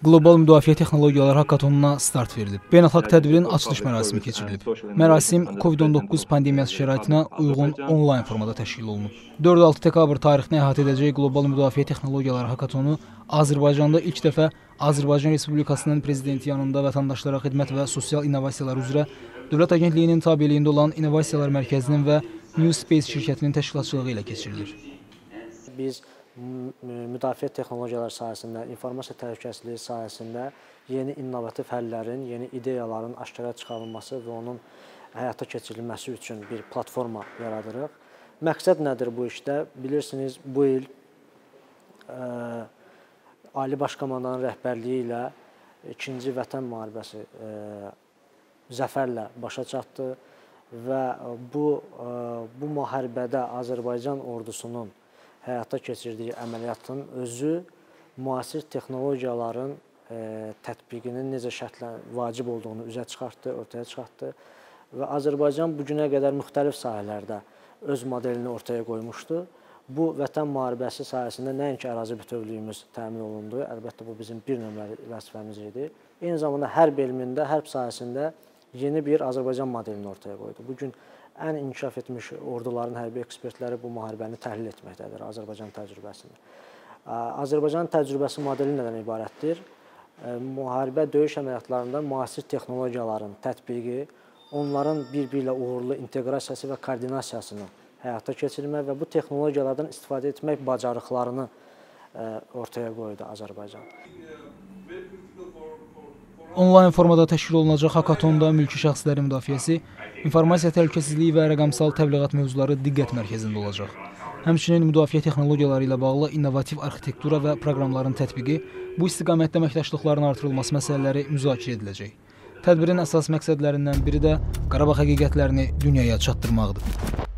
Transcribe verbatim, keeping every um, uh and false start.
Qlobal Müdafiə Texnologiyaları Hakatonuna start verilib. Beynəlxalq tədbirin açılış mərasimi keçirilib. Mərasim Covid on doqquz pandemiyası şəraitinə uyğun onlayn formada təşkil olunub. dörd-altı dekabr tarixini əhatə edəcək Qlobal Müdafiə Texnologiyaları Hakatonu Azərbaycanda ilk dəfə Azərbaycan Respublikasının prezidenti yanında vətəndaşlara xidmət və sosial innovasiyalar üzrə Dövlət Agentliyinin tabeliyində olan İnnovasiyalar Mərkəzinin və New Space şirkətinin təşkilatçılığı ilə keçirilir. Biz müdafiə texnologiyaları sahəsində, informasiya təhlükəsizliyi sahəsində yeni innovativ həllərin, yeni ideyaların aşkara çıxarılması və onun həyata keçirilməsi üçün bir platforma yaradırıq. Məqsəd nədir bu işdə? Bilirsiniz, bu il ə, Ali Baş Komandanın rəhbərliyi ilə ikinci Vətən müharibəsi ə, zəfərlə başa çatdı və bu, ə, bu müharibədə Azərbaycan ordusunun həyata keçirdiyi əməliyyatın özü müasir texnologiyaların e, tətbiqinin necə şərtlə vacib olduğunu üzə çıxartdı, ortaya çıxartdı və Azərbaycan bugünə qədər müxtəlif sahələrdə öz modelini ortaya qoymuşdu. Bu Vətən müharibəsi sayəsində nəinki ərazi bütövlüyümüz təmin olundu, əlbəttə bu bizim bir nömrəli vəzifəmiz idi. Eyni zamanda hərb elmində, hərb sahəsində yeni bir Azərbaycan modelini ortaya qoydu. Bugün ən inkişaf etmiş orduların hərbi ekspertləri bu müharibəni təhlil etməkdədir, Azərbaycan təcrübəsini. Azərbaycan təcrübəsi modeli nədən ibarətdir? Müharibə döyüş əməliyyatlarında müasir texnologiyaların tətbiqi, onların bir-biri ilə uğurlu inteqrasiyası və koordinasiyasını həyata keçirmək və bu texnologiyalardan istifadə etmək bacarıqlarını ortaya qoydu Azərbaycan. Onlayn formada təşkil olunacaq hakatonda mülki şəxslərin müdafiəsi, informasiya təhlükəsizliyi və rəqəmsal təbliğat mövzuları diqqət mərkəzində olacaq. Həmçinin müdafiə texnologiyaları ilə bağlı innovativ arxitektura və proqramların tətbiqi, bu istiqamətdə əməkdaşlıqların artırılması məsələləri müzakirə ediləcək. Tədbirin əsas məqsədlərindən biri də Qarabağ həqiqətlərini dünyaya çatdırmaqdır.